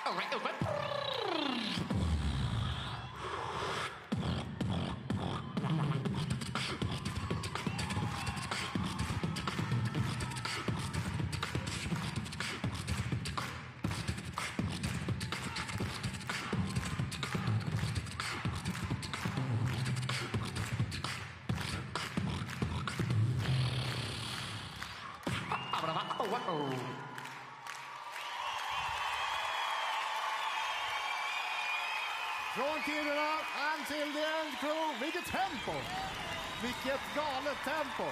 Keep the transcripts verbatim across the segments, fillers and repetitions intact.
Från Kiruna, Until the End Crew. Vilket tempo! Vilket galet tempo!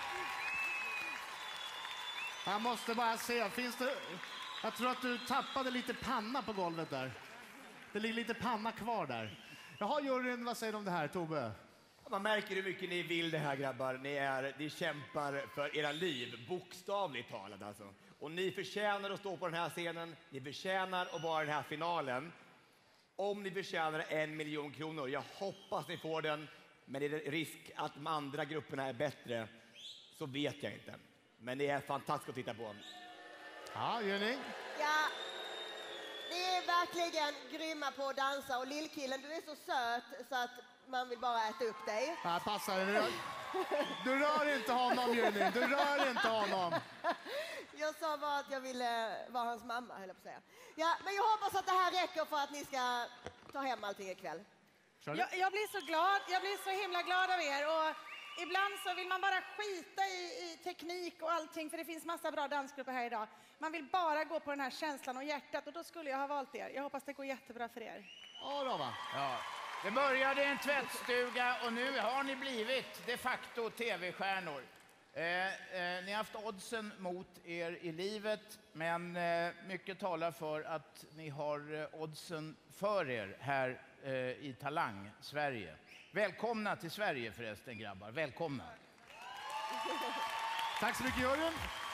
Jag måste bara se, finns det... Jag tror att du tappade lite panna på golvet där. Det ligger lite panna kvar där. Jaha, juryn, vad säger du om det här, Tobbe? Man märker hur mycket ni vill det här, grabbar. Ni, är, ni kämpar för era liv, bokstavligt talat alltså. Och ni förtjänar att stå på den här scenen. Ni förtjänar att vara i den här finalen. Om ni förtjänar en miljon kronor, jag hoppas ni får den. Men det är risk att de andra grupperna är bättre, så vet jag inte. Men det är fantastiskt att titta på. Ja, Jenny? Ja, ni är verkligen grymma på att dansa. Och lillkillen, du är så söt så att man vill bara äta upp dig. Ja, passar det. Du rör inte honom, Jenny. Du rör inte honom. Jag sa bara att jag ville vara hans mamma, höll jag på att säga. Ja, men jag hoppas att det här räcker för att ni ska ta hem allting ikväll. Jag, jag blir så glad, jag blir så himla glad av er. Och ibland så vill man bara skita i, i teknik och allting, för det finns massa bra dansgrupper här idag. Man vill bara gå på den här känslan och hjärtat, och då skulle jag ha valt er. Jag hoppas det går jättebra för er. Ja, då va? Ja. Det började i en tvättstuga och nu har ni blivit de facto tv-stjärnor. Eh, eh, ni har haft oddsen mot er i livet, men eh, mycket talar för att ni har eh, oddsen för er här eh, i Talang, Sverige. Välkomna till Sverige förresten, grabbar. Välkomna. Tack så mycket, Jörgen.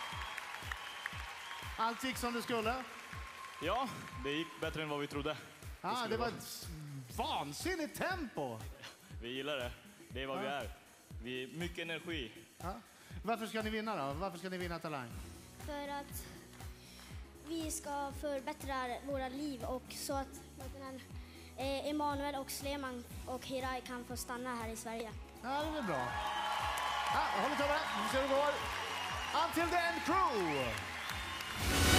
Allt gick som det skulle. Ja, det gick bättre än vad vi trodde. Ah, det var ett vansinnigt tempo. Vi gillar det. Det är vad ja. vi är. Vi är mycket energi. Ja. Varför ska ni vinna då? Varför ska ni vinna Talang? För att vi ska förbättra våra liv och så att eh, Emanuel och Sleman och Hirai kan få stanna här i Sverige. Ja, det är bra. Ja, håll i tummarna. Nu ser hur det går. Until the End Crew!